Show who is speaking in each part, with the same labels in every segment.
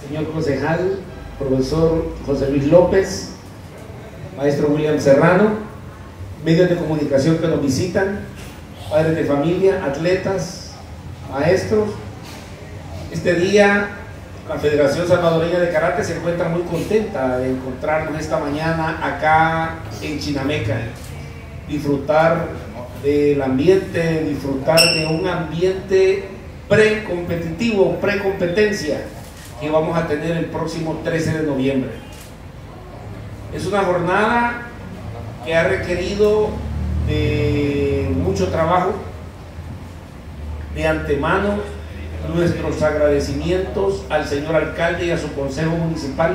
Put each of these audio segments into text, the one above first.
Speaker 1: señor concejal, profesor José Luis López, maestro William Serrano, medios de comunicación que nos visitan, padres de familia, atletas, maestros. Este día la Federación Salvadoreña de Karate se encuentra muy contenta de encontrarnos esta mañana acá en Chinameca, disfrutar del ambiente, disfrutar de un ambiente precompetitivo, precompetencia que vamos a tener el próximo 13 de noviembre. Es una jornada que ha requerido de mucho trabajo. De antemano, nuestros agradecimientos al señor alcalde y a su consejo municipal,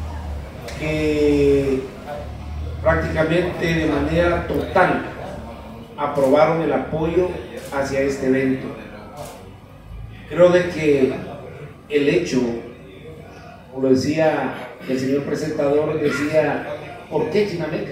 Speaker 1: que prácticamente de manera total aprobaron el apoyo hacia este evento. Creo de que el hecho, como lo decía el señor presentador, decía, ¿por qué Chinameca?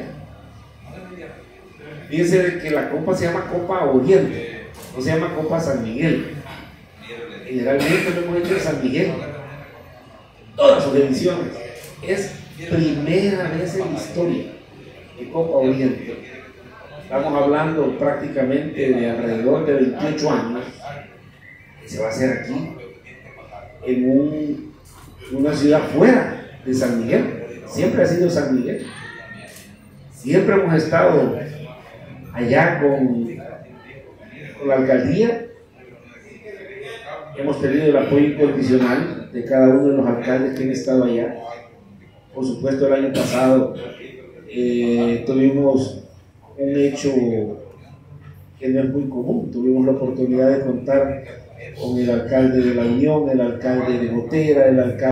Speaker 1: Fíjense que la copa se llama Copa Oriente, no se llama Copa San Miguel. Generalmente lo hemos hecho en San Miguel, todas sus ediciones. Es primera vez en la historia de Copa Oriente. Estamos hablando prácticamente de alrededor de 28 años que se va a hacer aquí, en una ciudad fuera de San Miguel. Siempre ha sido San Miguel. Siempre hemos estado allá con la alcaldía. Hemos tenido el apoyo incondicional de cada uno de los alcaldes que han estado allá. Por supuesto, el año pasado tuvimos un hecho que no es muy común. Tuvimos la oportunidad de contar con el alcalde de La Unión, el alcalde de Gotera, el alcalde